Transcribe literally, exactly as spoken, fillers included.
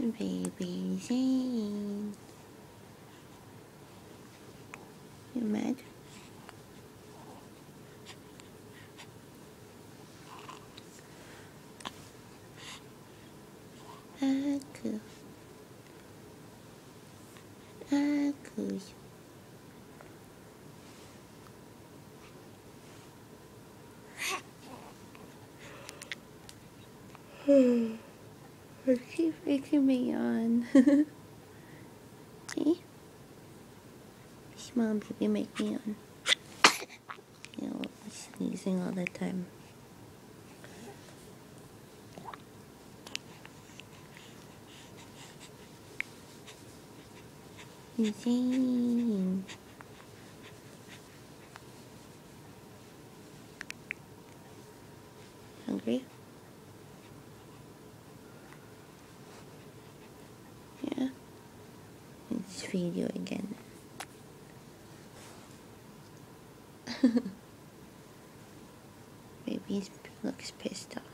Baby Zane. You mad? Aku. Aku. Keep making me yawn. See? Small baby make me yawn. You know, sneezing all the time. Zane. Hungry? Yeah? Let's feed you again. Baby looks pissed off.